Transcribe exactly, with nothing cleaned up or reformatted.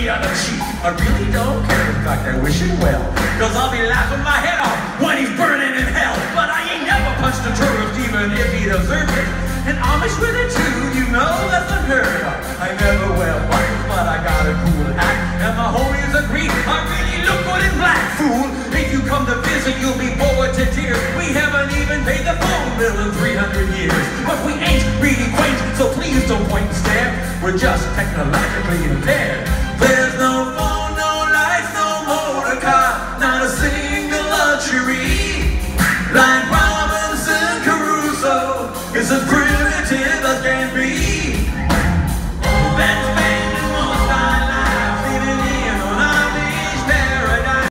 me on the cheek. I really don't care, in fact I wish him well, cause I'll be laughing my head off when he's burning in hell. But I ain't never punched a tourist even if he deserved it. And Amish with it too, you know that's unheard of. I never wear buttons, but I got a cool hat, and my homies agree I really look good in black. Fool, if you come to visit you'll be bored to tears. We haven't even paid the phone bill in three hundred years. But we ain't really quaint, so please don't point and stare. We're just technologically impaired. There's no phone, no lights, no motor car, not a single luxury. Like